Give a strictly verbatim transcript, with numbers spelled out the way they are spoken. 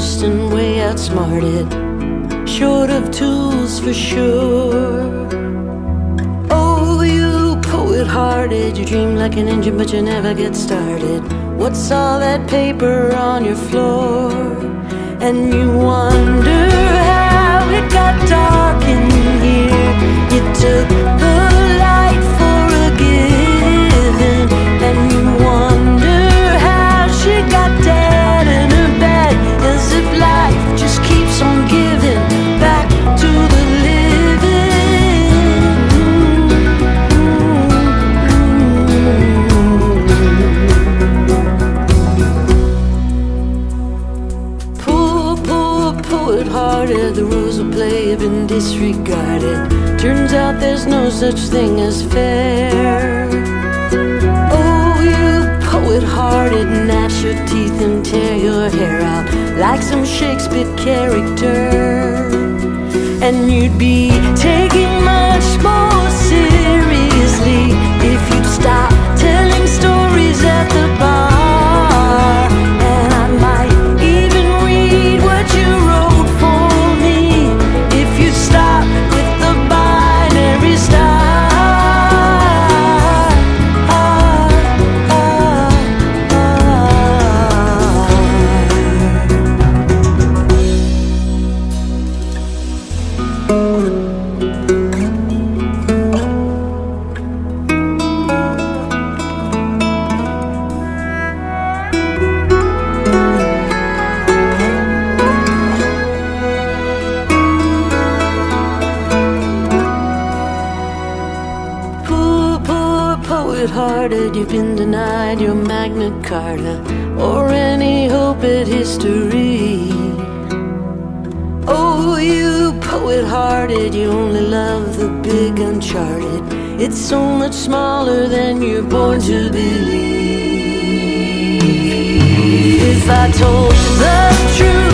first and way outsmarted, short of tools for sure. Oh, you poet-hearted, you dream like an engine but you never get started. What's all that paper on your floor? And you wonder how it got dark in here. You took the light for a given, and you wonder how she got dead in her bed, as if life just keeps on giving back to the poet-hearted, the rules of play have been disregarded. Turns out there's no such thing as fair. Oh, you poet-hearted, gnash your teeth and tear your hair out like some Shakespeare character. And you'd be taking much more seriously if you'd stop telling stories at the bar. And I might even read what you wrote for me if you stop with the binary star. Poet-hearted, you've been denied your Magna Carta or any hope at history. Oh, you poet-hearted, you only love the big uncharted. It's so much smaller than you're born to believe. If I told you the truth,